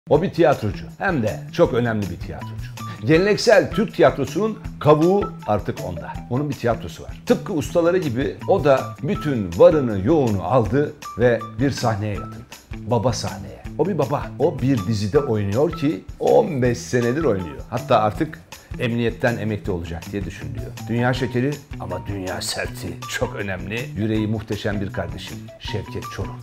O bir tiyatrocu. Hem de çok önemli bir tiyatrocu. Geleneksel Türk tiyatrosunun kavuğu artık onda. Onun bir tiyatrosu var. Tıpkı ustaları gibi o da bütün varını yoğunu aldı ve bir sahneye yatırdı. Baba sahneye. O bir baba. O bir dizide oynuyor ki 15 senedir oynuyor. Hatta artık emniyetten emekli olacak diye düşünülüyor. Dünya şekeri ama dünya serti. Çok önemli. Yüreği muhteşem bir kardeşim. Şevket Çoruh.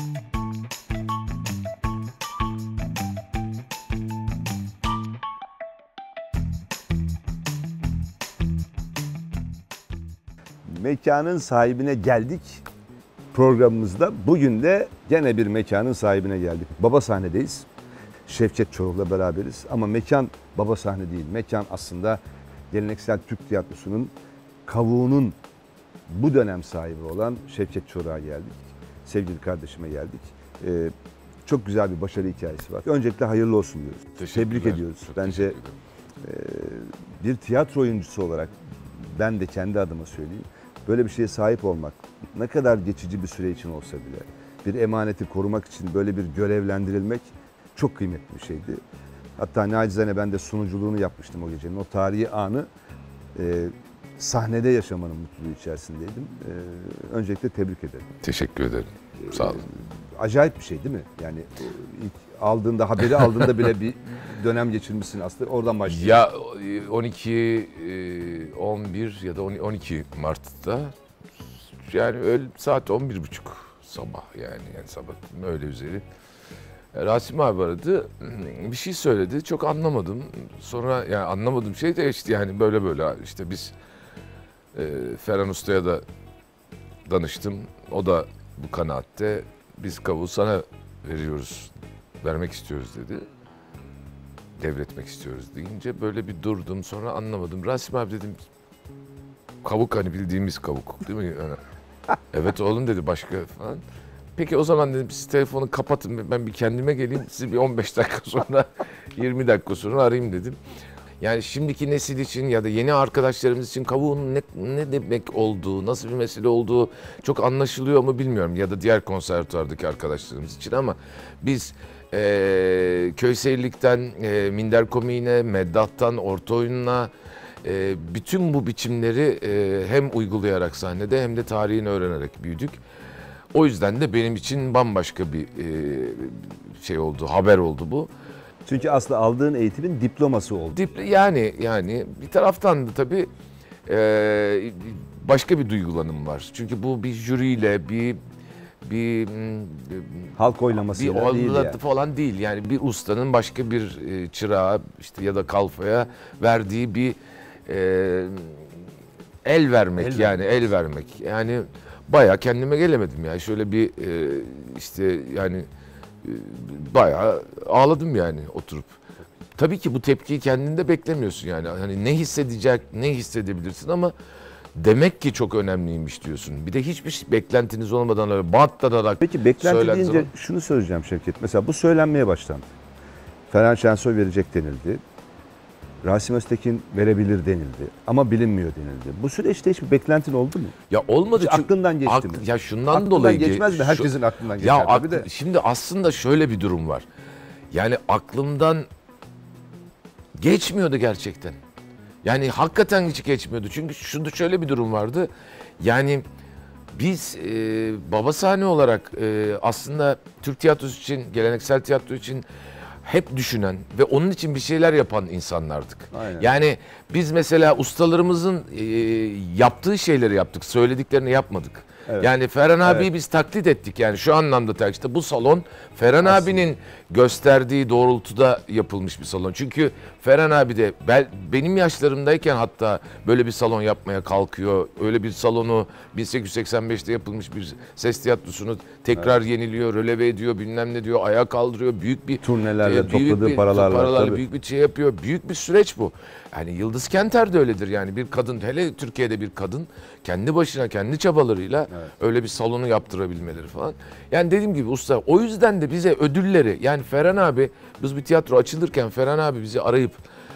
Mekanın sahibine geldik programımızda. Bugün de gene bir mekanın sahibine geldik. Baba sahnedeyiz. Şevket Çoruh'la beraberiz. Ama mekan baba sahne değil. Mekan aslında geleneksel Türk tiyatrosunun kavuğunun bu dönem sahibi olan Şevket Çoruh'a geldik. Sevgili kardeşime geldik. Çok güzel bir başarı hikayesi var. Öncelikle hayırlı olsun diyoruz. Tebrik ediyoruz. Bence bir tiyatro oyuncusu olarak ben de kendi adıma söyleyeyim. Böyle bir şeye sahip olmak ne kadar geçici bir süre için olsa bile bir emaneti korumak için böyle bir görevlendirilmek çok kıymetli bir şeydi. Hatta nacizane ben de sunuculuğunu yapmıştım o gecenin. O tarihi anı sahnede yaşamanın mutluluğu içerisindeydim. Öncelikle tebrik ederim. Teşekkür ederim. Sağ olun. Acayip bir şey değil mi? Yani ilk aldığında, haberi aldığında bile bir dönem geçirmişsin aslında. Oradan başlayalım. Ya 11 ya da 12 Mart'ta yani öyle saat 11.30 sabah yani sabah öyle üzeri. Rasim abi aradı, bir şey söyledi, çok anlamadım. Sonra yani anlamadığım şey de işte yani böyle işte biz Ferhan Usta'ya da danıştım. O da bu kanaatte, biz kavuğu sana vermek istiyoruz dedi. Devretmek istiyoruz deyince böyle bir durdum, sonra anlamadım. Rasim abi dedim, kavuk hani bildiğimiz kavuk değil mi? Yani, evet oğlum dedi, başka falan. Peki o zaman dedim siz telefonu kapatın, ben bir kendime geleyim, sizi bir 15 dakika sonra 20 dakika sonra arayayım dedim. Yani şimdiki nesil için ya da yeni arkadaşlarımız için kavuğun ne demek olduğu, nasıl bir mesele olduğu çok anlaşılıyor mu bilmiyorum. Ya da diğer konservatuvardaki arkadaşlarımız için, ama biz köy seyirlikten minder komiğine, meddattan orta oyununa bütün bu biçimleri hem uygulayarak sahnede hem de tarihini öğrenerek büyüdük. O yüzden de benim için bambaşka bir şey oldu, haber oldu bu. Çünkü aslında aldığın eğitimin diploması oldu. Yani bir taraftan da tabii başka bir duygulanım var. Çünkü bu bir jüriyle, bir halk oylamasıyla değil yani. Falan değil. Yani bir ustanın başka bir çırağa işte ya da kalfaya verdiği bir el vermek. Yani bayağı kendime gelemedim yani. Şöyle bir işte yani bayağı ağladım yani oturup. Tabii ki bu tepkiyi kendinde beklemiyorsun yani. Hani ne hissedebilirsin, ama demek ki çok önemliymiş diyorsun. Bir de hiçbir beklentiniz olmadan öyle battararak. Peki beklenti deyince şunu söyleyeceğim Şevket. Mesela bu söylenmeye başlandı. Ferhan Şensoy verecek denildi. Rasim Öztekin verebilir denildi. Ama bilinmiyor denildi. Bu süreçte hiçbir beklentin oldu mu? Ya olmadı. Hiç aklından geçti mi? Ya şundan aklından dolayı geçmez mi? Herkesin aklından geçer tabii de. Şimdi aslında şöyle bir durum var. Yani aklımdan geçmiyordu gerçekten. Yani hakikaten hiç geçmiyordu. Çünkü şöyle bir durum vardı. Yani biz baba sahne olarak aslında Türk tiyatrosu için, geleneksel tiyatro için hep düşünen ve onun için bir şeyler yapan insanlardık. Aynen. Yani biz mesela ustalarımızın yaptığı şeyleri yaptık, söylediklerini yapmadık. Evet. Yani Ferhan abiyi biz taklit ettik, yani şu anlamda işte bu salon Ferhan abinin gösterdiği doğrultuda yapılmış bir salon. Çünkü Ferhan abi de benim yaşlarımdayken hatta böyle bir salon yapmaya kalkıyor. Öyle bir salonu 1885'te yapılmış bir ses tiyatrosunu tekrar yeniliyor, röleve ediyor, bilmem ne diyor, ayağa kaldırıyor. Büyük bir turnelerle topladığı paralarla büyük bir şey yapıyor. Büyük bir süreç bu. Yani Yıldız Kenter de öyledir yani, bir kadın, hele Türkiye'de bir kadın kendi başına kendi çabalarıyla öyle bir salonu yaptırabilmeleri falan. Yani dediğim gibi usta, o yüzden de bize ödülleri, yani Ferhan abi, biz bir tiyatro açılırken Ferhan abi bizi arayıp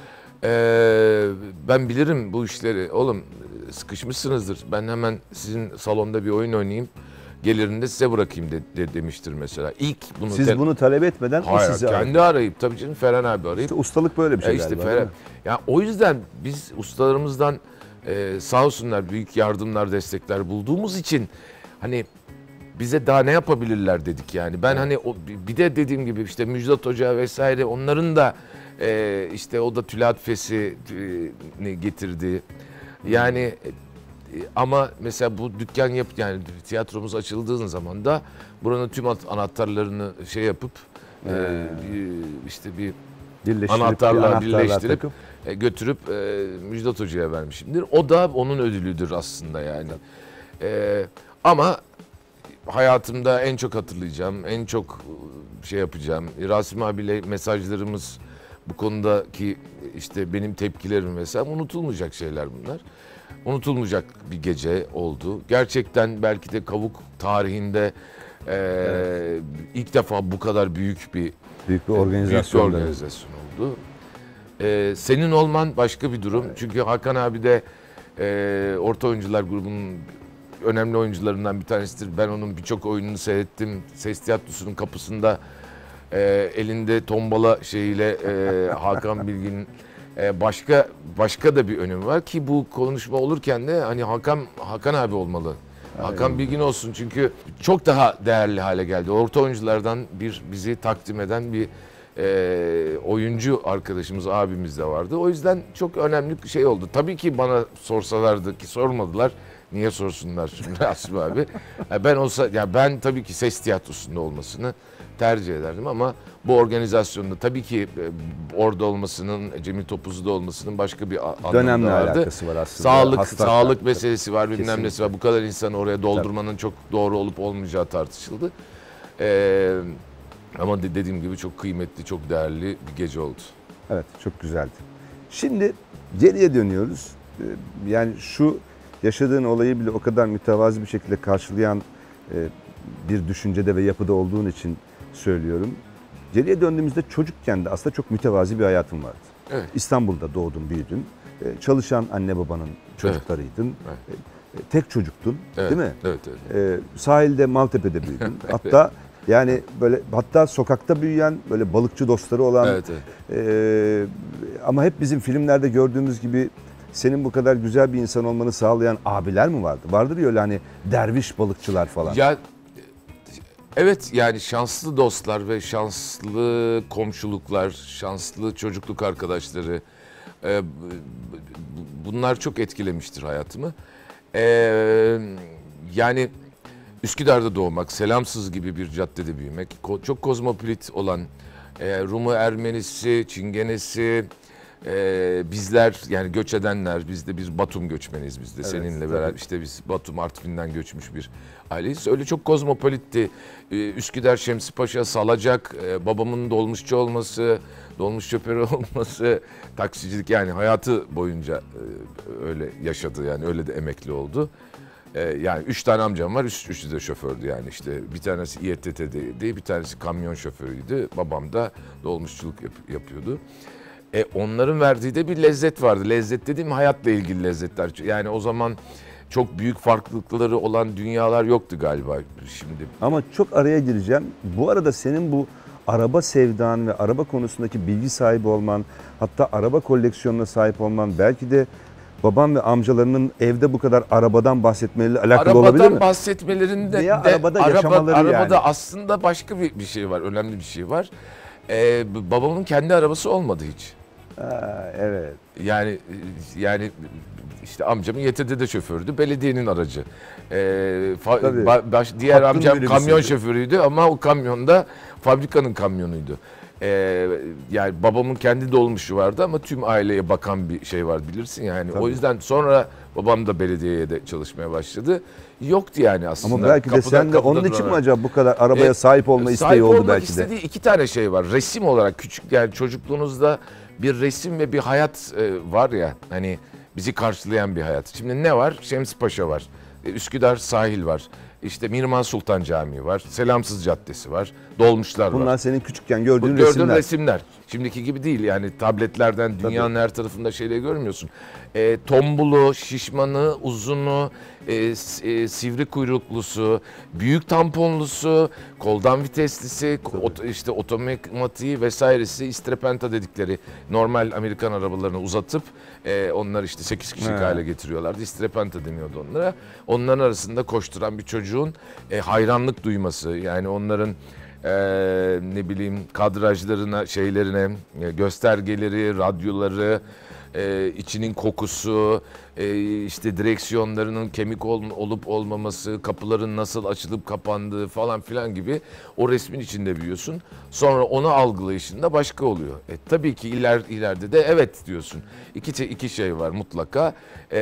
ben bilirim bu işleri oğlum, sıkışmışsınızdır, ben hemen sizin salonda bir oyun oynayayım gelirini de size bırakayım demiştir mesela. İlk bunu Siz bunu talep etmeden hayır, o sizi kendi arayıp tabii canım Ferhan abi arayıp. İşte ustalık böyle bir şey işte galiba. Ferhan. Ya o yüzden biz ustalarımızdan sağ olsunlar büyük yardımlar, destekler bulduğumuz için hani bize daha ne yapabilirler dedik yani. Ben hani bir de dediğim gibi işte Müjdat Hoca vesaire onların da işte o da Tülat Fes'i'ni getirdi. Yani ama mesela bu dükkan yani tiyatromuz açıldığı zaman da buranın tüm anahtarlarını şey yapıp işte bir anahtarla birleştirip götürüp Müjdat Hoca'ya vermişimdir. O da onun ödülüdür aslında yani. Ama hayatımda en çok hatırlayacağım, en çok şey yapacağım. Rasim abiyle mesajlarımız bu konudaki işte benim tepkilerim mesela unutulmayacak şeyler bunlar. Unutulmayacak bir gece oldu. Gerçekten belki de Kavuk tarihinde ilk defa bu kadar büyük bir organizasyon oldu. Senin olman başka bir durum. Çünkü Hakan abi de Orta Oyuncular grubunun önemli oyuncularından bir tanesidir. Ben onun birçok oyununu seyrettim. Ses Tiyatrosu'nun kapısında elinde tombala şeyiyle Hakan Bilgin'in başka da bir önemi var ki bu konuşma olurken de hani Hakan abi olmalı. Hakan Bilgin olsun çünkü çok daha değerli hale geldi. Orta oyunculardan bizi takdim eden bir oyuncu arkadaşımız, abimiz de vardı. O yüzden çok önemli bir şey oldu. Tabii ki bana sorsalardı ki sormadılar. Niye sorsunlar şimdi Rasim abi? Ben tabii ki Ses Tiyatrosu'nda olmasını tercih ederdim ama bu organizasyonda tabii ki orada olmasının, Cemil Topuzlu'da olmasının başka bir anlamı vardı. Alakası var aslında. Sağlık meselesi var, bilmem nesi var. Bu kadar insanı oraya doldurmanın çok doğru olup olmayacağı tartışıldı. Ama dediğim gibi çok kıymetli, çok değerli bir gece oldu. Evet, çok güzeldi. Şimdi geriye dönüyoruz. Yani şu yaşadığın olayı bile o kadar mütevazi bir şekilde karşılayan bir düşüncede ve yapıda olduğun için söylüyorum. Geriye döndüğümüzde çocukken de aslında çok mütevazi bir hayatın vardı. Evet. İstanbul'da doğdun, büyüdün. Çalışan anne babanın çocuklarıydın. Evet. Tek çocuktun, evet, değil mi? Evet. Evet. Sahilde, Maltepe'de büyüdün. Hatta sokakta büyüyen böyle balıkçı dostları olan Evet. ama hep bizim filmlerde gördüğümüz gibi senin bu kadar güzel bir insan olmanı sağlayan abiler mi vardı? Vardır ya öyle hani derviş balıkçılar falan. Ya evet yani şanslı dostlar ve şanslı komşuluklar, şanslı çocukluk arkadaşları bunlar çok etkilemiştir hayatımı. Yani Üsküdar'da doğmak, Selamsız gibi bir caddede büyümek, çok kozmopolit olan Rumu, Ermenisi, Çingenesi, bizler yani göç edenler, biz Batum göçmeniyiz biz de evet, seninle beraber işte biz Batum Artvin'den göçmüş bir aileyiz. Öyle çok kozmopolitti. Üsküdar, Şemsipaşa, Salacak, babamın dolmuşçu olması, dolmuş şoförü olması, taksicilik yani hayatı boyunca öyle yaşadı yani öyle de emekli oldu. Yani 3 tane amcam var, üçü de şofördü yani işte bir tanesi İETT'deydi, bir tanesi kamyon şoförüydü, babam da dolmuşçuluk yapıyordu. Onların verdiği de bir lezzet vardı. Lezzet dediğim hayatla ilgili lezzetler. Yani o zaman çok büyük farklılıkları olan dünyalar yoktu galiba şimdi. Ama çok araya gireceğim. Bu arada senin bu araba sevdan ve araba konusundaki bilgi sahibi olman, hatta araba koleksiyonuna sahip olman belki de babam ve amcalarının evde bu kadar arabadan bahsetmeleriyle alakalı olabilir mi? Arabadan bahsetmelerinde veya arabada yaşamaları yani. Arabada aslında başka bir şey var, önemli bir şey var. Babamın kendi arabası olmadı hiç. Evet. Yani işte amcamın YTD'de şofördü, belediyenin aracı. Diğer Hattın amcam kamyon birisi. şoförüydü ama o kamyon da fabrikanın kamyonuydu. Yani babamın kendi dolmuşu vardı ama tüm aileye bakan bir şey var bilirsin yani. Tabii. O yüzden sonra babam da belediyeye de çalışmaya başladı. Yoktu yani aslında. Ama belki de sen de onun için mi acaba bu kadar arabaya sahip olma isteği oldu belki de? Sahip olmak istediği iki tane şey var. Resim olarak küçük yani çocukluğunuzda bir resim ve bir hayat var ya hani bizi karşılayan bir hayat. Şimdi ne var? Şemsipaşa var. Üsküdar sahil var. İşte Mirman Sultan Camii var, Selamsız Caddesi var, dolmuşlar var. Bunlar senin küçükken gördüğün Gördüğün resimler. resimler. Şimdiki gibi değil yani tabletlerden dünyanın her tarafında şeyleri görmüyorsun. Tombulu, şişmanı, uzunu, sivri kuyruklusu, büyük tamponlusu, koldan viteslisi, işte otomatiği vesairesi, istrepenta dedikleri normal Amerikan arabalarını uzatıp onlar işte 8 kişilik hale getiriyorlardı. İstrepenta deniyordu onlara. Onların arasında koşturan bir çocuğun hayranlık duyması, yani onların ne bileyim kadrajlarına, şeylerine, göstergeleri, radyoları, içinin kokusu, işte direksiyonlarının kemik olup olmaması, kapıların nasıl açılıp kapandığı falan filan gibi o resmin içinde büyüyorsun. Sonra onu algılayışında başka oluyor. Tabii ki ileride de evet diyorsun. İki şey var mutlaka.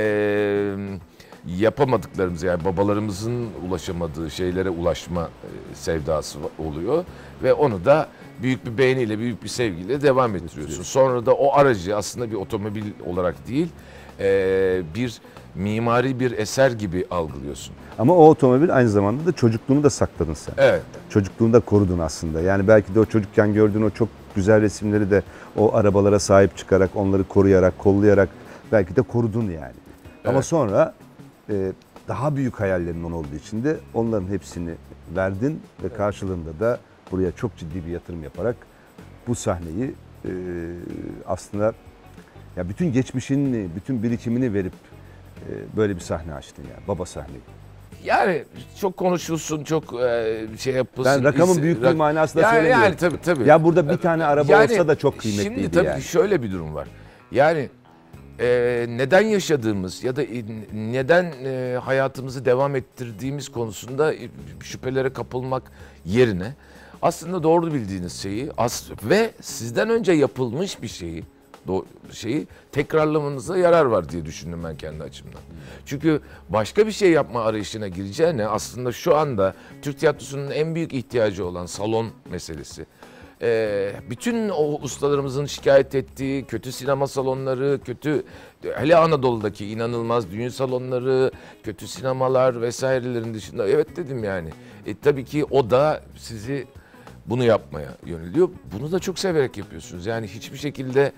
Yapamadıklarımız, yani babalarımızın ulaşamadığı şeylere ulaşma sevdası oluyor ve onu da büyük bir beğeniyle, büyük bir sevgiyle devam ettiriyorsun. Sonra da o aracı aslında bir otomobil olarak değil, bir mimari bir eser gibi algılıyorsun. Ama o otomobil aynı zamanda da çocukluğunu da sakladın sen. Evet. Çocukluğunu da korudun aslında. Yani belki de o çocukken gördüğün o çok güzel resimleri de o arabalara sahip çıkarak, onları koruyarak, kollayarak belki de korudun yani. Ama Evet. sonra daha büyük hayallerin olduğu için de onların hepsini verdin ve karşılığında da buraya çok ciddi bir yatırım yaparak bu sahneyi aslında ya bütün geçmişini, bütün birikimini verip böyle bir sahne açtın yani, baba sahneyi. Yani çok konuşulsun, çok şey yapılsın. Ben rakamın büyüklüğü manasında söylemiyorum. Yani tabii. Ya burada bir tane araba olsa da çok kıymetliydi şimdi tabii yani. ki şöyle bir durum var. Yani neden yaşadığımız ya da neden hayatımızı devam ettirdiğimiz konusunda şüphelere kapılmak yerine aslında doğru bildiğiniz şeyi ve sizden önce yapılmış bir şeyi tekrarlamanıza yarar var diye düşündüm ben kendi açımdan. Çünkü başka bir şey yapma arayışına gireceğine aslında şu anda Türk tiyatrosunun en büyük ihtiyacı olan salon meselesi. Bütün o ustalarımızın şikayet ettiği kötü sinema salonları, hele Anadolu'daki inanılmaz düğün salonları, kötü sinemalar vesairelerin dışında, evet dedim yani. Tabii ki o da sizi bunu yapmaya yöneliyor. Bunu da çok severek yapıyorsunuz. Yani hiçbir şekilde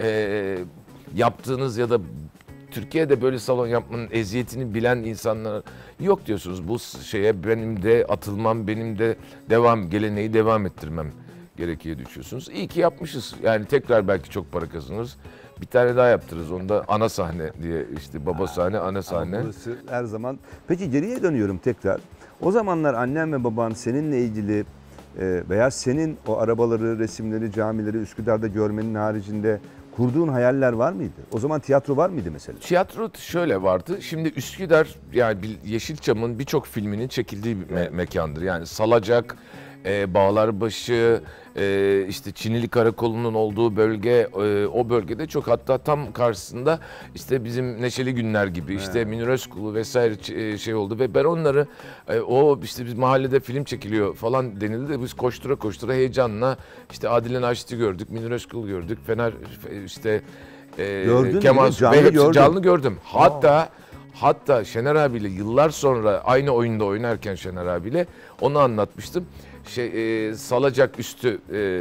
yaptığınız ya da Türkiye'de böyle salon yapmanın eziyetini bilen insanlar yok diyorsunuz. Bu şeye benim de atılmam, benim de geleneği devam ettirmem gerekiyor düşüyorsunuz. İyi ki yapmışız. Yani tekrar belki çok para kazanırız. Bir tane daha yaptırırız. Onu da ana sahne diye, işte baba sahne, ana sahne. Ama burası her zaman. Peki geriye dönüyorum tekrar. O zamanlar annen ve baban seninle ilgili veya senin o arabaları, resimleri, camileri Üsküdar'da görmenin haricinde kurduğun hayaller var mıydı? O zaman tiyatro var mıydı mesela? Tiyatro şöyle vardı. Şimdi Üsküdar, yani Yeşilçam'ın birçok filminin çekildiği bir mekandır. Yani Salacak, Bağlarbaşı, işte Çinili Karakolu'nun olduğu bölge, o bölgede çok, hatta tam karşısında işte bizim Neşeli Günler gibi, işte Münir Özkulu vesaire şey oldu ve ben onları o işte biz mahallede film çekiliyor falan denildi de biz koştura koştura heyecanla işte Adile Naşit'i gördük, Münir Özkulu gördük, Fener işte Kemal canlı gördüm. Hatta Şener abiyle yıllar sonra aynı oyunda oynarken Şener abiyle onu anlatmıştım. Salacak üstü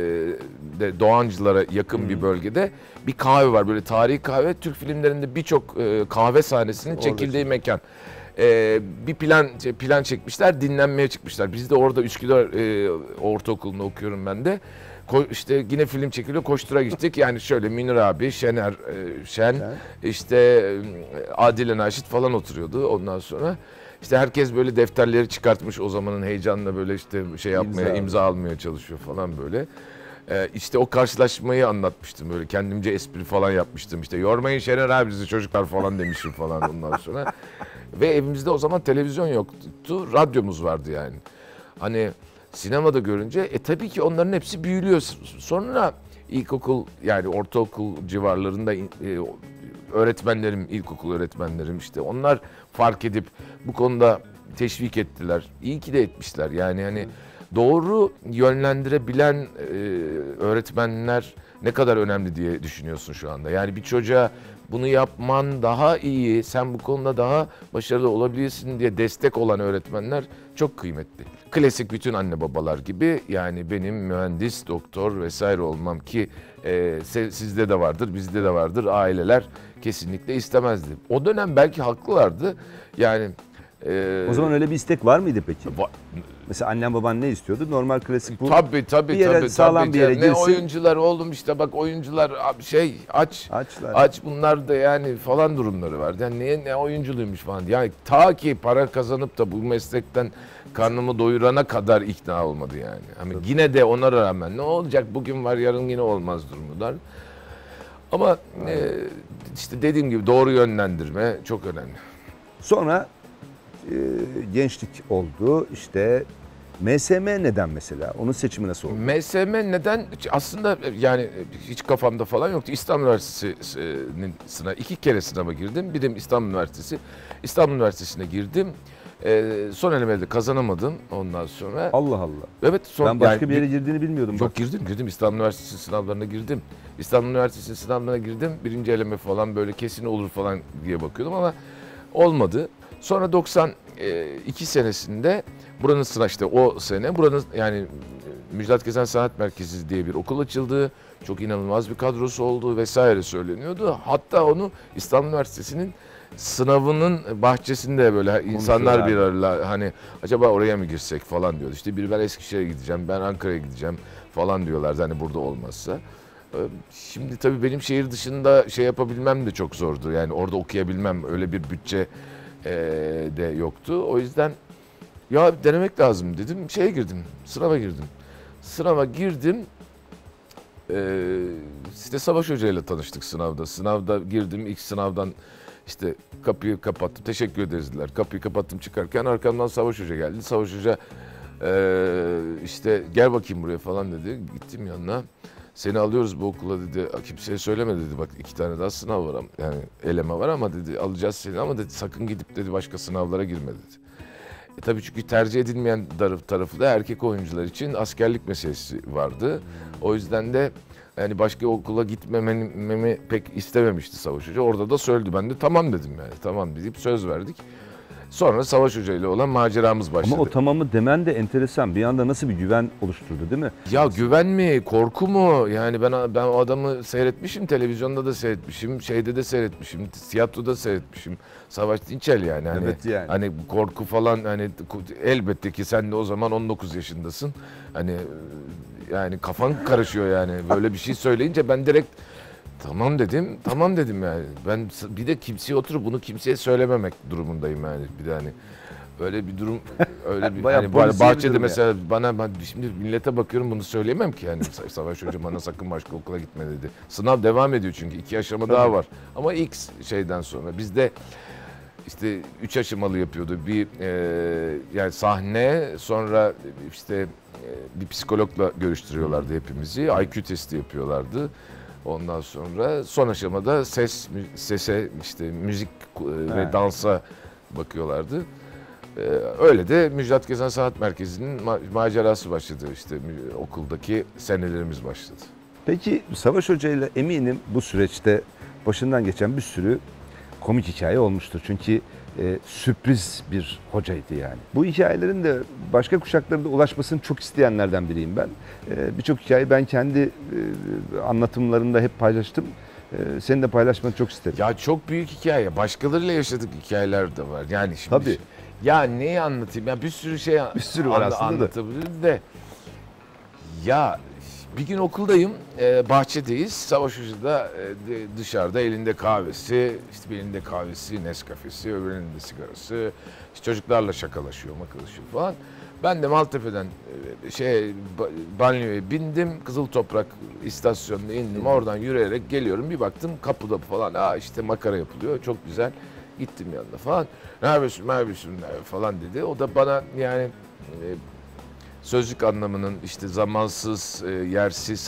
de Doğancılara yakın bir bölgede bir kahve var, böyle tarihi kahve. Türk filmlerinde birçok kahve sahnesinin çekildiği mekan. Bir plan çekmişler, dinlenmeye çıkmışlar. Biz de orada Üsküdar Ortaokulu'nda okuyorum ben de. İşte yine film çekiliyor, koştura gittik. Yani şöyle Münir abi, Şen, işte Adile Naşit falan oturuyordu ondan sonra. İşte herkes böyle defterleri çıkartmış, o zamanın heyecanla böyle işte şey yapmaya, imza almaya çalışıyor falan böyle. İşte o karşılaşmayı anlatmıştım, böyle kendimce espri falan yapmıştım. İşte yormayın Şener abi bizi çocuklar falan demişim falan ondan sonra. Ve evimizde o zaman televizyon yoktu, radyomuz vardı yani. Hani sinemada görünce tabii ki onların hepsi büyülüyor. Sonra ilkokul, yani ortaokul civarlarında öğretmenlerim, ilkokul öğretmenlerim, işte onlar fark edip bu konuda teşvik ettiler. İyi ki de etmişler. Yani hani doğru yönlendirebilen öğretmenler ne kadar önemli diye düşünüyorsun şu anda? Yani bir çocuğa bunu yapman daha iyi, sen bu konuda daha başarılı olabilirsin diye destek olan öğretmenler çok kıymetli. Klasik bütün anne babalar gibi, yani benim mühendis, doktor vesaire olmam ki sizde de vardır, bizde de vardır, aileler kesinlikle istemezdi. O dönem belki haklılardı. Yani O zaman öyle bir istek var mıydı peki? va- Mesela annen baban ne istiyordu? Normal klasik bu. tabii bir yere, sağlam bir yere Ne girsin. oyuncular oğlum, işte bak oyuncular aç. Açlar. Aç bunlar da yani falan durumları vardı. Yani ne oyunculuğuymuş falan. Yani ta ki para kazanıp da bu meslekten karnımı doyurana kadar ikna olmadı yani. Hani yine de ona rağmen ne olacak, bugün var yarın yine olmaz durumundan. Ama işte dediğim gibi doğru yönlendirme çok önemli. Sonra gençlik oldu. İşte MSM neden mesela? Onun seçimi nasıl oldu? MSM neden? Aslında yani hiç kafamda falan yoktu. İstanbul Üniversitesi'nin iki kere sınava girdim. Bir de İstanbul Üniversitesi. İstanbul Üniversitesi'ne girdim. Son elemede kazanamadım ondan sonra. Allah Allah. Evet. Ben başka bir yere girdiğini bilmiyordum. Yok, girdim. İstanbul Üniversitesi sınavlarına girdim. İstanbul Üniversitesi sınavlarına girdim. Birinci eleme falan böyle kesin olur falan diye bakıyordum ama olmadı. Sonra 92 senesinde buranın sınav, işte o sene buranın yani Müjdat Gezen Sanat Merkezi diye bir okul açıldı. Çok inanılmaz bir kadrosu olduğu vesaire söyleniyordu. Hatta onu İstanbul Üniversitesi'nin sınavının bahçesinde böyle insanlar bir arada, hani acaba oraya mı girsek falan diyordu. İşte biri ben Eskişehir'e gideceğim, ben Ankara'ya gideceğim falan diyorlardı hani burada olmazsa. Şimdi tabii benim şehir dışında şey yapabilmem de çok zordu. Yani orada okuyabilmem, öyle bir bütçe de yoktu. O yüzden ya denemek lazım dedim. Sınava girdim. Sınava girdim. İşte Savaş Hoca ile tanıştık sınavda. Sınavda girdim. İlk sınavdan işte kapıyı kapattım. Teşekkür ederiz dediler. Kapıyı kapattım çıkarken arkamdan Savaş Hoca geldi. Savaş Hoca işte gel bakayım buraya falan dedi. Gittim yanına. Seni alıyoruz bu okula dedi. Kimseye söyleme dedi. Bak 2 tane daha sınav var. Yani eleme var ama dedi alacağız seni ama dedi sakın gidip dedi başka sınavlara girme dedi. Tabii çünkü tercih edilmeyen tarafı da erkek oyuncular için askerlik meselesi vardı. O yüzden de yani başka okula gitmemi pek istememişti Savaş Hoca. Orada da söyledi. Ben de tamam dedim yani. Tamam deyip söz verdik. Sonra Savaş Hoca ile olan maceramız başladı. Ama o tamamı demen de enteresan. Bir anda nasıl bir güven oluşturdu değil mi? Ya güven mi, korku mu? Yani ben o adamı seyretmişim, televizyonda da seyretmişim, şeyde de seyretmişim, tiyatroda seyretmişim. Savaş Dinçel yani. Hani, Evet yani. Hani korku falan, hani elbette ki sen de o zaman 19 yaşındasın. Hani yani kafan karışıyor yani. Böyle bir şey söyleyince ben direkt tamam dedim yani. Ben bir de kimseye oturup bunu kimseye söylememek durumundayım yani. Bir de hani öyle bir durum, öyle bir Bayağı hani polisiye bir bahçede durum mesela ben şimdi millete bakıyorum bunu söyleyemem ki yani. Savaş Hoca bana sakın başka okula gitme dedi. Sınav devam ediyor çünkü 2 aşama daha var. Ama ilk şeyden sonra bizde işte 3 aşamalı yapıyordu. Bir yani sahne, sonra işte bir psikologla görüştürüyorlardı hepimizi. IQ testi yapıyorlardı. Ondan sonra son aşamada sese işte müzik ve dansa bakıyorlardı. Öyle de Müjdat Gezen Sanat Merkezi'nin macerası başladı. İşte okuldaki senelerimiz başladı. Peki Savaş Hoca ile eminim bu süreçte başından geçen bir sürü komik hikaye olmuştur. Çünkü sürpriz bir hocaydı yani. Bu hikayelerin de başka kuşaklara da ulaşmasını çok isteyenlerden biriyim ben. Birçok hikayeyi ben kendi anlatımlarımda hep paylaştım. Senin de paylaşmanı çok isterim. Ya çok büyük hikaye. Başkalarıyla yaşadık hikayeler de var. Yani şimdi Tabii. ya neyi anlatayım? Ya bir sürü şey Bir sürü var aslında da. anlatabiliriz de. Ya bir gün okuldayım, bahçedeyiz. Savaş Hoca da dışarıda elinde kahvesi, işte birinde kahvesi, Nescafe'si, öbürünün de sigarası. İşte çocuklarla şakalaşıyor, makalaşıyor falan. Ben de Maltepe'den banyoya bindim, Kızıl Toprak istasyonuna indim. Oradan yürüyerek geliyorum. Bir baktım kapıda falan, işte makara yapılıyor, çok güzel. Gittim yanına falan. Ne yapıyorsun falan dedi. O da bana yani sözlük anlamının işte zamansız, yersiz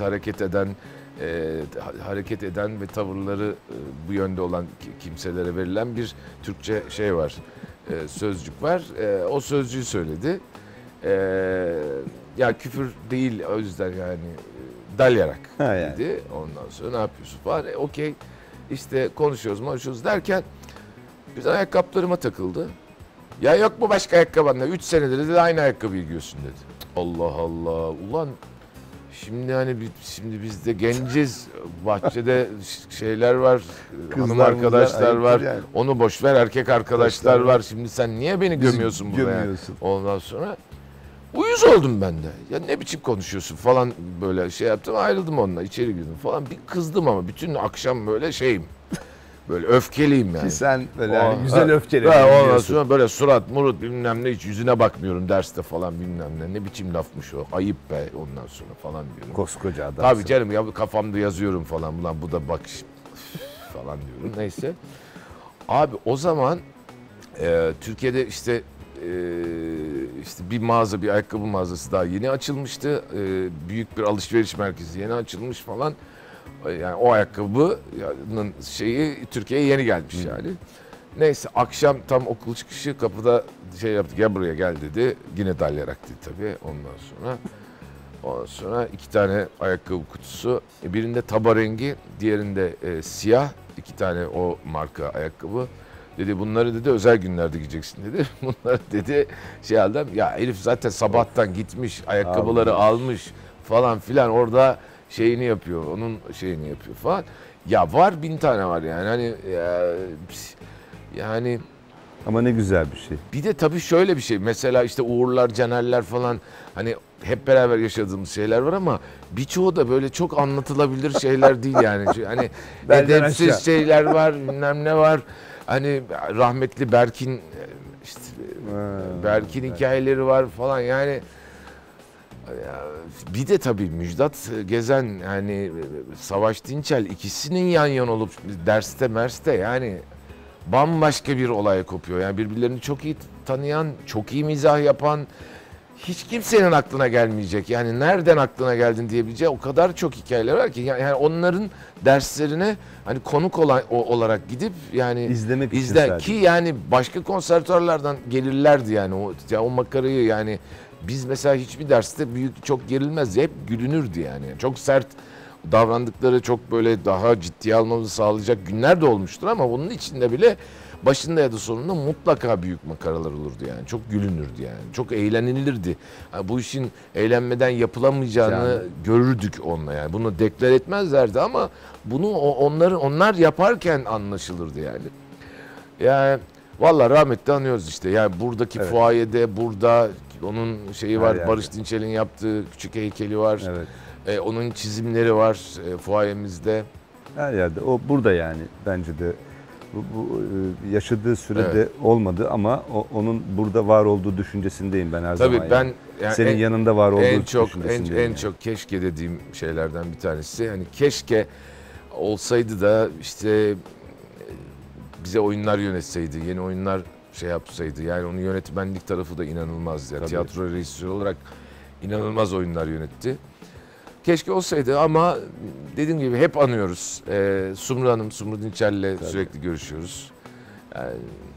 hareket eden ve tavırları bu yönde olan kimselere verilen bir Türkçe şey var, sözcük var. O sözcüğü söyledi. Ya küfür değil o yüzden yani dalyarak Ha, yani. dedi. Ondan sonra ne yapıyorsun falan. Okey işte konuşuyoruz derken biz ayakkabılarıma takıldı. Ya yok mu başka ayakkabın? 3 senedir dedi aynı ayakkabıyı giyiyorsun dedi. Allah Allah. Ulan şimdi hani şimdi biz de genciz. Bahçede şeyler var. Hanım Kızlar, arkadaşlar var. yani. Onu boş ver erkek arkadaşlar var. Şimdi sen niye beni Bizi gömüyorsun burada? Yani? gömüyorsun. Ondan sonra uyuz oldum ben de. Ya ne biçim konuşuyorsun falan böyle şey yaptım. Ayrıldım onunla içeri girdim falan. Bir kızdım ama bütün akşam böyle şeyim. Böyle öfkeliyim yani. Ki sen böyle O- yani güzel öfkeli. Ondan sonra böyle surat murut bilmem ne hiç yüzüne bakmıyorum derste falan bilmem ne. Ne biçim lafmış o. Ayıp be ondan sonra falan diyorum. Koskoca adam. Tabii canım ya kafamda yazıyorum falan. Ulan bu da bak falan diyorum. Neyse. Abi o zaman Türkiye'de işte bir mağaza, bir ayakkabı mağazası daha yeni açılmıştı. Büyük bir alışveriş merkezi yeni açılmış falan. Yani o ayakkabının şeyi Türkiye'ye yeni gelmiş yani. Neyse akşam tam okul çıkışı kapıda şey yaptık. Gel buraya gel dedi. Yine dalyarak dedi tabii ondan sonra 2 tane ayakkabı kutusu. Birinde taba rengi, diğerinde siyah. 2 tane o marka ayakkabı. Dedi bunları dedi özel günlerde giyeceksin dedi. Bunları dedi şey aldım. Ya Elif zaten sabahtan gitmiş ayakkabıları almış falan filan orada şeyini yapıyor. Onun şeyini yapıyor falan. Ya var 1000 tane var yani hani yani Ama ne güzel bir şey. bir de tabii şöyle bir şey. Mesela işte Uğurlar, Canerler falan hani hep beraber yaşadığımız şeyler var ama birçoğu da böyle çok anlatılabilir şeyler değil yani. Hani Belden edepsiz aşağı. şeyler var, bilmem ne var. Hani rahmetli Berk'in işte Berk'in hikayeleri var falan yani. Ya, bir de tabii Müjdat Gezen yani Savaş Dinçel ikisinin yan yana olup derste merste yani bambaşka bir olay kopuyor. Yani birbirlerini çok iyi tanıyan, çok iyi mizah yapan, hiç kimsenin aklına gelmeyecek. Yani nereden aklına geldin diyebileceği o kadar çok hikayeler var ki. Yani onların derslerine hani konuk olarak gidip yani İzlemek için izle sadece. ki yani başka konservatuarlardan gelirlerdi yani o makarayı yani biz mesela hiçbir derste çok gerilmezdi. Hep gülünürdü yani. Çok sert davrandıkları çok böyle daha ciddiye almamızı sağlayacak günler de olmuştur ama bunun içinde bile başında ya da sonunda mutlaka büyük makaralar olurdu yani. Çok gülünürdü yani. Çok eğlenilirdi. Yani bu işin eğlenmeden yapılamayacağını Yani. görürdük onunla yani. Bunu deklar etmezlerdi ama bunu onlar yaparken anlaşılırdı yani. Yani vallahi rahmetli anıyoruz işte. Yani buradaki Evet. fuayede burada onun şeyi var. yerde. Barış Dinçel'in yaptığı küçük heykeli var. Evet. Onun çizimleri var fuayemizde. Her yerde. O burada yani bence de. Bu yaşadığı sürede Evet. olmadı ama onun burada var olduğu düşüncesindeyim ben her zaman. Tabii ben yani. yani Senin yanında var olduğu en düşüncesindeyim. yani. çok keşke dediğim şeylerden bir tanesi. Hani keşke olsaydı da işte bize oyunlar yönetseydi, yeni oyunlar şey yapsaydı. Yani onun yönetmenlik tarafı da inanılmazdı. Yani Tabii. tiyatro rejisörü olarak inanılmaz oyunlar yönetti. Keşke olsaydı ama dediğim gibi hep anıyoruz. Sumru Hanım, Sumru Dinçel'le Tabii. sürekli görüşüyoruz. Yani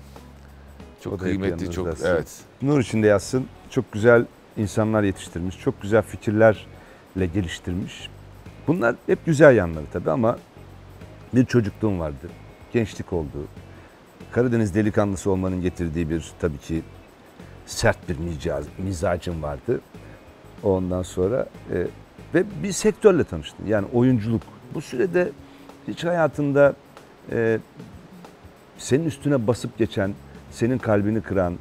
çok O da hep kıymetli, çok yanınızdasın. evet. Nur içinde yatsın. Çok güzel insanlar yetiştirmiş. Çok güzel fikirlerle geliştirmiş. Bunlar hep güzel yanları tabii ama bir çocukluğun vardı. Gençlik oldu. Karadeniz delikanlısı olmanın getirdiği bir tabii ki sert bir mizacın vardı. Ondan sonra ve bir sektörle tanıştın. Yani oyunculuk. Bu sürede hiç hayatında senin üstüne basıp geçen, senin kalbini kıran,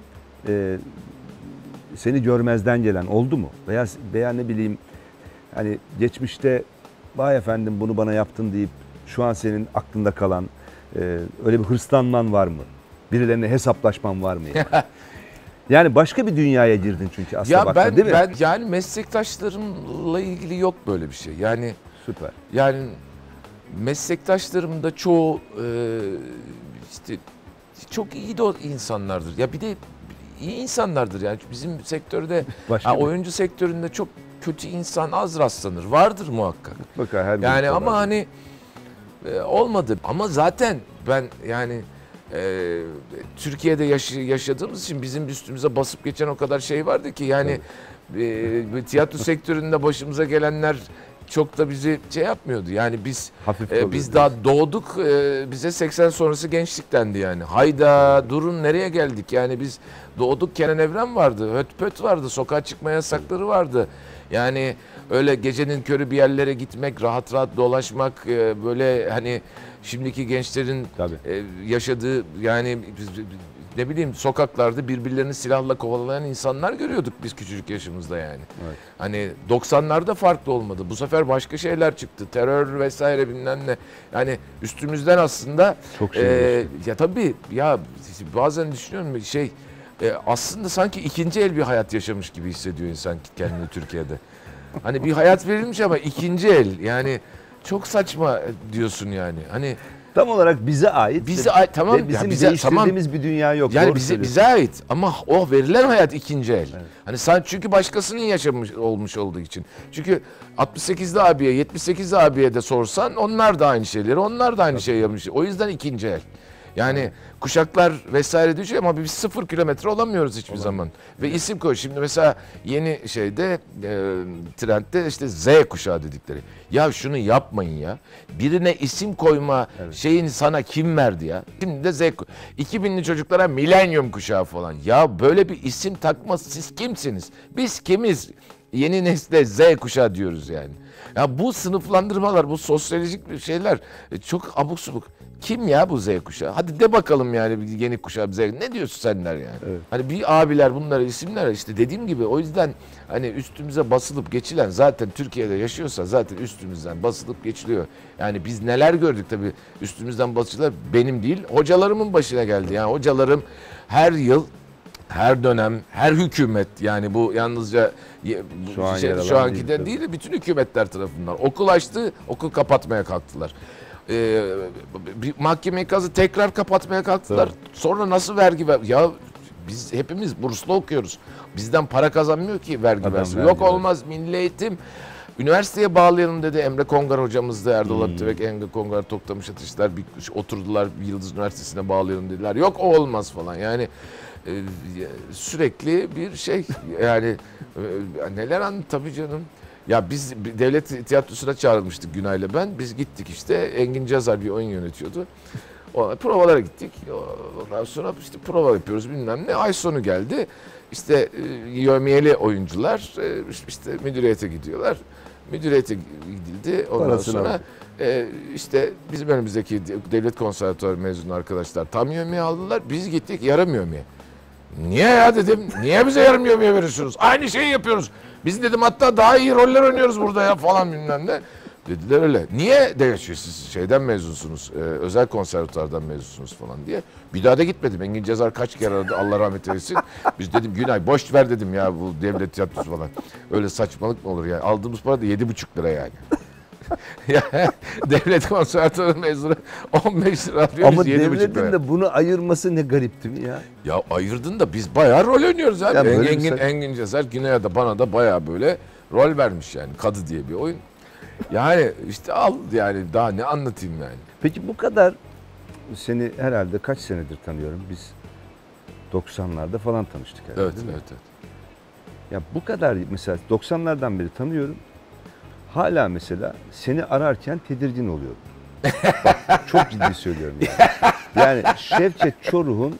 seni görmezden gelen oldu mu? Veya ne bileyim hani geçmişte vay efendim bunu bana yaptın deyip şu an senin aklında kalan öyle bir hırslanman var mı? Birilerine hesaplaşman var mı? Yani başka bir dünyaya girdin çünkü aslında Ya baktın, değil mi? ben yani meslektaşlarımla ilgili yok böyle bir şey. Yani Süper. yani meslektaşlarım da çoğu işte çok iyi de insanlardır. Ya bir de iyi insanlardır yani bizim sektörde Başka bir- oyuncu sektöründe çok kötü insan az rastlanır. Vardır muhakkak. Mutlaka her Yani grupta ama vardır. hani olmadı. Ama zaten ben yani Türkiye'de yaşadığımız için bizim üstümüze basıp geçen o kadar şey vardı ki yani tiyatro sektöründe başımıza gelenler çok da bizi şey yapmıyordu. Yani biz Hafif biz kalıyordu. daha doğduk, bize 80 sonrası gençlik dendi yani. Hayda durun nereye geldik? Yani biz doğduk, Kenan Evren vardı, höt pöt vardı, sokağa çıkma yasakları vardı. Yani öyle gecenin körü bir yerlere gitmek, rahat rahat dolaşmak, böyle hani şimdiki gençlerin Tabii. yaşadığı, yani ne bileyim, sokaklarda birbirlerini silahla kovalayan insanlar görüyorduk biz küçücük yaşımızda yani. Evet. Hani 90'larda farklı olmadı. Bu sefer başka şeyler çıktı. Terör vesaire bilmem ne. Yani üstümüzden aslında Çok şey ya tabii ya, bazen düşünüyorum aslında sanki ikinci el bir hayat yaşamış gibi hissediyor insan kendini Türkiye'de. Hani bir hayat verilmiş ama ikinci el, yani çok saçma diyorsun yani. Hani Tam olarak bize ait. bize ait, tamam Ve ya, bizim bize değiştirdiğimiz bir dünya yok. yani Doğru bize söylüyorsun. bize ait ama o verilen hayat ikinci el. Evet. Hani sen çünkü başkasının yaşamış olmuş olduğu için. Çünkü 68'li abiye, 78'li abiye de sorsan onlar da aynı şeyleri, onlar da aynı şeyi yapmış. O yüzden ikinci el. Yani kuşaklar vesaire düşüyor ama biz 0 kilometre olamıyoruz hiçbir zaman. Ve isim koy. Şimdi mesela yeni şeyde trendde işte Z kuşağı dedikleri. Ya şunu yapmayın ya. Birine isim koyma şeyini sana kim verdi ya? Şimdi de Z 2000'li çocuklara milenyum kuşağı falan. Ya böyle bir isim takma, siz kimsiniz? Biz kimiz? Yeni nesle Z kuşağı diyoruz yani. Ya bu sınıflandırmalar, bu sosyolojik şeyler çok abuk subuk. Kim ya bu Z kuşağı? Hadi de bakalım yani, bir yeni kuşağı Z. Ne diyorsun senler yani? Evet. Hani bir abiler, bunlara isimler işte, dediğim gibi, o yüzden hani üstümüze basılıp geçilen, zaten Türkiye'de yaşıyorsa zaten üstümüzden basılıp geçiliyor. Yani biz neler gördük tabii, üstümüzden basılan benim değil, hocalarımın başına geldi. Yani hocalarım her yıl, her dönem, her hükümet, yani bu yalnızca Şu an yer şu alan anki değil de tabii. değil, bütün hükümetler tarafından okul açtı, okul kapatmaya kalktılar. Bir mahkeme kazı tekrar kapatmaya kalktılar. Tabii. Sonra nasıl vergi ver? Ya biz hepimiz burslu okuyoruz. Bizden para kazanmıyor ki vergi Adam versin. vergi Yok ver. olmaz, milli eğitim. Üniversiteye bağlayalım dedi Emre Kongar hocamız da, Erdal Atatürk, Emre Kongar, Toktamış Ateşler oturdular, Yıldız Üniversitesi'ne bağlayalım dediler. Yok o olmaz falan. Yani sürekli bir şey yani, neler tabii canım. Ya biz devlet tiyatrosuna çağrılmıştık Günay'la ben. Biz gittik işte, Engin Cazar bir oyun yönetiyordu. Provalara gittik. Ondan sonra işte prova yapıyoruz bilmem ne. Ay sonu geldi. İşte yövmiyeli oyuncular işte müdüriyete gidiyorlar. Müdüriyete gidildi. Ondan Parasını sonra aldı. işte bizim önümüzdeki devlet konservatuarı mezunu arkadaşlar tam yövmiye aldılar. Biz gittik yarım yövmiye. Niye ya dedim. Niye bize yarım yövmiye veriyorsunuz? Aynı şeyi yapıyoruz. Biz dedim hatta daha iyi roller oynuyoruz burada ya falan bilmem ne. Dediler öyle. Niye değişiyor, siz şeyden mezunsunuz, özel konservatuardan mezunsunuz falan diye. Bir daha da gitmedim. Engin Cazar kaç kere aradı, Allah rahmet eylesin. Biz dedim Günay boş ver dedim ya bu devlet tiyatrosu falan. Öyle saçmalık mı olur ya? Aldığımız para da 7,5 lira yani. Ya, devlet konservatuarı mezunu 15 lira alıyoruz, Ama 7,5 devletin lira. de bunu ayırması ne garip değil mi ya? Ya ayırdın da biz bayağı rol oynuyoruz abi. Ya böyle Engin Cazar Güney'e de bana da bayağı böyle rol vermiş yani. Kadı diye bir oyun. Yani işte al yani, daha ne anlatayım yani. Peki bu kadar, seni herhalde kaç senedir tanıyorum? Biz 90'larda falan tanıştık herhalde. Evet, değil mi? evet, evet. Ya bu kadar mesela 90'lardan beri tanıyorum. Hala mesela seni ararken tedirgin oluyorum. Bak, çok ciddi söylüyorum yani. Yani Şevket Çoruh'un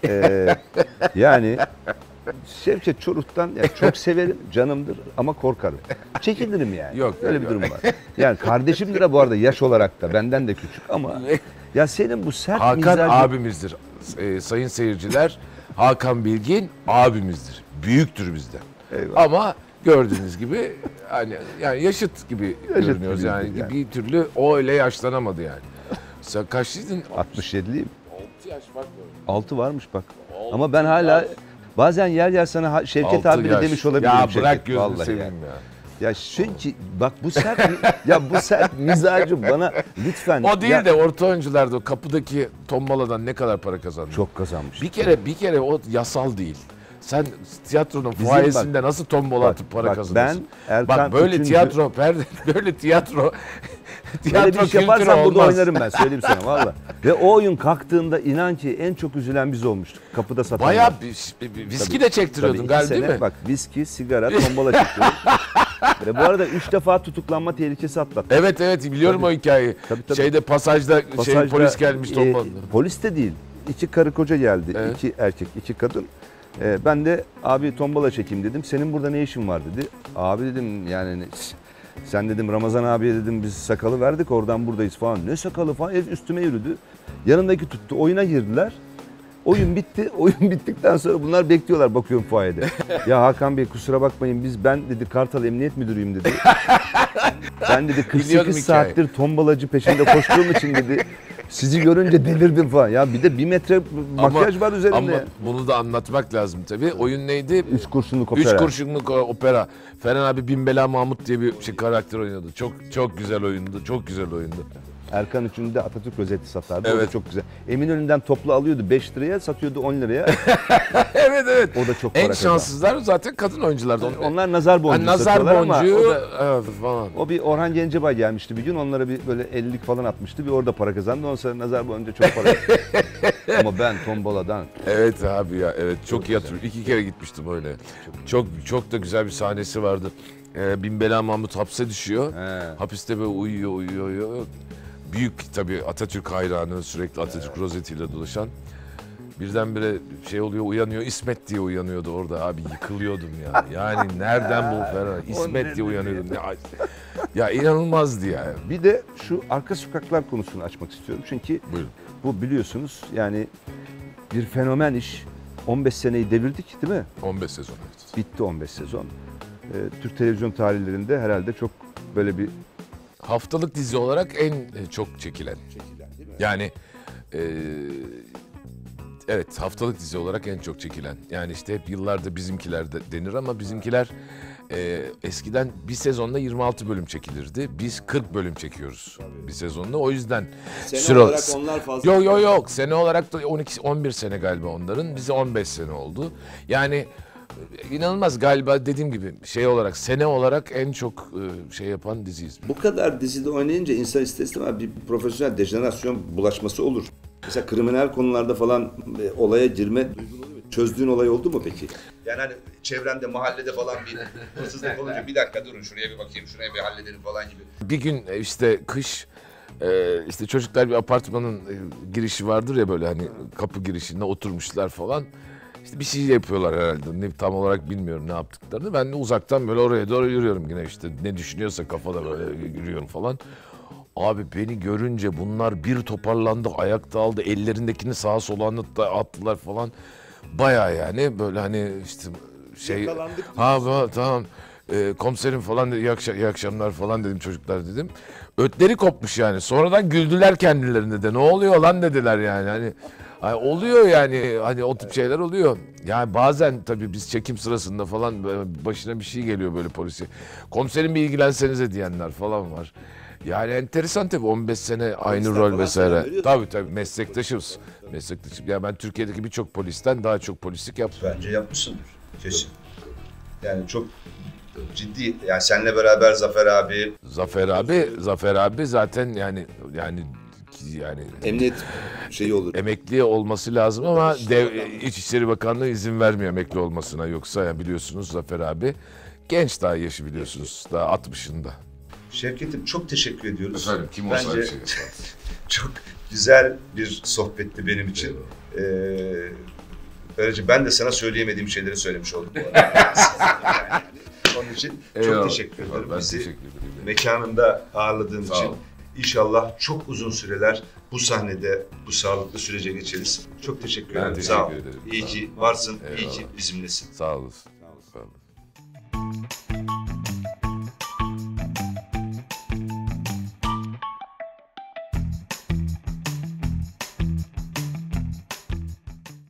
yani Şevket Çoruh'tan yani çok severim, canımdır ama korkarım. Çekinirim yani. Yok, Öyle yok, bir yok. durum var. Yani kardeşimdir ha bu arada, yaş olarak da benden de küçük ama ya senin bu sert Hakan mizacın... abimizdir. Sayın seyirciler, Hakan Bilgin abimizdir. Büyüktür bizden. Eyvallah. Ama gördüğünüz gibi hani yani yaşıt gibi görünüyoruz gibi yani. yani. Bir türlü o öyle yaşlanamadı yani. Sen kaçlıydın? 67'liyim. 6 yaş var mı? 6 varmış bak. Ama ben hala bazen yer yer sana Şevket abi de demiş olabilirim. Ya Şevket, bırak gözünü vallahi seveyim ya. Ya çünkü bak bu sert ya bu sert mizacı bana lütfen. O değil ya, de orta oyuncularda o kapıdaki tombaladan ne kadar para kazandın? çok kazanmış. Bir kere o yasal değil. Sen tiyatronun Bizim fuayesinde nasıl tombola bak, atıp para bak, kazanıyorsun? ben Erkan Bak böyle Üçüncü- tiyatro, böyle tiyatro Böyle bir iş kültürü yaparsan burada olmaz. oynarım ben, söyleyeyim sana valla. Ve o oyun kalktığında inan ki en çok üzülen biz olmuştuk. Kapıda satanlar. Bayağı bir viski de çektiriyordun Tabii, galiba 2 değil sene mi? bak viski, sigara, tombala çekiyorduk. Ve bu arada 3 defa tutuklanma tehlikesi atlattı. Evet biliyorum o hikayeyi. Tabii. Şeyde pasajda polis gelmiş tombala. Polis de değil. 2 karı koca geldi. Evet. 2 erkek, 2 kadın. Ben de abi tombala çekeyim dedim. Senin burada ne işin var dedi. Abi dedim yani sen dedim Ramazan abiye dedim biz sakalı verdik oradan buradayız falan. Ne sakalı falan herif üstüme yürüdü. Yanındaki tuttu oyuna girdiler. Oyun bitti. Oyun bittikten sonra bunlar bekliyorlar bakıyorum fuayede. Ya Hakan Bey kusura bakmayın ben dedi Kartal Emniyet Müdürüyüm dedi. Ben dedi 48 saattir tombalacı peşinde koştuğum için dedi sizi görünce delirdim falan. Ya bir de 1 metre makyaj var üzerinde. Ama bunu da anlatmak lazım tabii. Oyun neydi? 3 kurşunluk opera. 3 kurşunluk opera. Ferhan abi Binbela Mahmut diye bir karakter oynadı. Çok güzel oyundu. Çok güzel oyundu. Erkan Üçüncü'de Atatürk rozeti satardı. O Evet. da çok güzel. Eminönü'nden toplu alıyordu 5 liraya satıyordu 10 liraya. evet. O da çok para En kazandı. şanssızlar zaten kadın oyunculardı. Onlar nazar boncuğu nazar satıyorlar ama boncuğu o da- evet, falan. O bir Orhan Gencebay gelmişti bir gün. Onlara bir böyle 50'lik falan atmıştı. Bir orada para kazandı. Ondan sonra nazar boncuğu çok para ama ben tombaladan. Evet abi ya evet çok iyi hatırlıyorum. 2 kere gitmiştim öyle. Çok da güzel bir sahnesi vardı. Binbela Mahmut hapse düşüyor. He. Hapiste böyle uyuyor. Büyük tabii Atatürk hayranı sürekli Atatürk rozetiyle dolaşan. Birdenbire oluyor uyanıyor İsmet diye uyanıyordu orada abi yıkılıyordum ya. Yani nereden bu Ferhan İsmet diye uyanıyordum. Ya inanılmazdı ya. Bir de şu arka sokaklar konusunu açmak istiyorum. Çünkü Buyurun. bu biliyorsunuz yani bir fenomen iş. 15 seneyi devirdik değil mi? 15 sezon evet. Bitti 15 sezon. Türk televizyon tarihlerinde herhalde çok böyle bir Haftalık dizi olarak en çok çekilen. değil mi? Yani evet haftalık dizi olarak en çok çekilen. Yani işte hep yıllarda bizimkiler de denir ama bizimkiler eskiden bir sezonda 26 bölüm çekilirdi. Biz 40 bölüm çekiyoruz bir sezonda. O yüzden Sene olarak onlar fazla. Yok. Sene olarak da 11 sene galiba onların. Bize 15 sene oldu. Yani inanılmaz galiba dediğim gibi olarak sene olarak en çok yapan diziyiz. Bu kadar dizide oynayınca insan ister istemez bir profesyonel dejenerasyon bulaşması olur. Mesela kriminal konularda falan olaya girme duygun oluyor mu? Çözdüğün olay oldu mu peki? Yani hani çevrende, mahallede falan bir hırsızlık olunca bir dakika durun şuraya bir bakayım, şuraya bir halledelim falan gibi. Bir gün işte kış işte çocuklar bir apartmanın girişi vardır ya böyle hani kapı girişinde oturmuşlar falan. İşte bir şey yapıyorlar herhalde. Ne tam olarak bilmiyorum ne yaptıklarını. Ben de uzaktan böyle oraya doğru yürüyorum yine işte ne düşünüyorsa kafada böyle yürüyorum falan. Abi beni görünce bunlar bir toparlandı, ayakta aldı, ellerindekini sağa sola attılar falan. Bayağı yani böyle hani işte Yakalandık tamam komiserim falan dedi, iyi akşamlar falan dedim çocuklar dedim. Ötleri kopmuş yani. Sonradan güldüler kendilerine de. Ne oluyor lan dediler yani. Hani oluyor yani hani o tip şeyler oluyor. Yani bazen tabii biz çekim sırasında falan başına bir şey geliyor böyle polisi. Komiserim bir ilgilensenize diyenler falan var. Yani enteresan tabii 15 sene aynı Polisler rol falan vesaire. selam veriyor. Tabii meslektaşız. Yani ben Türkiye'deki birçok polisten daha çok polislik yaptım. Bence yapmışsındır kesin. Yani çok ciddi. Yani seninle beraber Zafer abi, Zafer abi zaten yani emniyet şeyi olur. emekli olması lazım ama İçişleri Bakanlığı izin vermiyor emekli olmasına. Yoksa yani biliyorsunuz Zafer abi genç daha yaşı biliyorsunuz daha 60'ında. Şevket'im çok teşekkür ediyoruz. Efendim kim olsa Bence bir şey yapar. çok güzel bir sohbetti benim için. Böylece ben de sana söyleyemediğim şeyleri söylemiş oldum bu arada. Yani onun için Eyvallah. çok teşekkür ederim. Ben Bizi teşekkür ederim. mekanında ağırladığın Sağ için. ol. İnşallah çok uzun süreler bu sahnede, bu sağlıklı sürece geçeriz. Çok teşekkür Ben ederim. teşekkür Sağ ol. ederim. İyi Sağ ol. ki varsın, iyi Eyvallah. ki bizimlesin. Sağ olasın. Sağ olun.